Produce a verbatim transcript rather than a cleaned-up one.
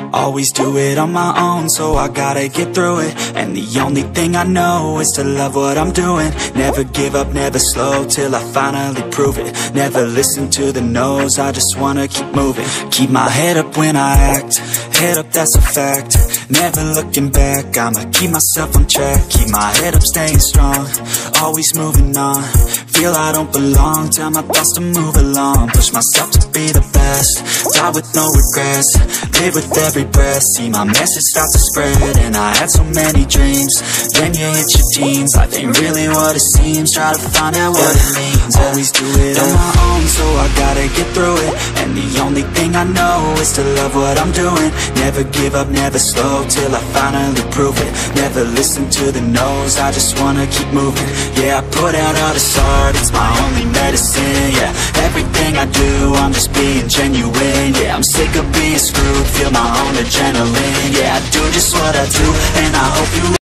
Always do it on my own, so I gotta get through it. And the only thing I know is to love what I'm doing. Never give up, never slow, till I finally prove it. Never listen to the no's, I just wanna keep moving. Keep my head up when I act, head up, that's a fact. Never looking back, I'ma keep myself on track. Keep my head up, staying strong, always moving on. Feel I don't belong, tell my thoughts to move along. Push myself to be the best, die with no regrets. Live with every breath, see my message start to spread. And I had so many dreams, then you hit your teens. Life ain't really what it seems, try to find out what it means. Always do it on my own, so I gotta get through it. And the only thing I know is to love what I'm doing. Never give up, never slow, till I finally prove it. Never listen to the no's, I just wanna keep moving. Yeah, I put out all this art, it's my only medicine. Yeah, everything I do, I'm just being genuine. Yeah, I'm sick of being screwed, feel my own adrenaline. Yeah, I do just what I do, and I hope you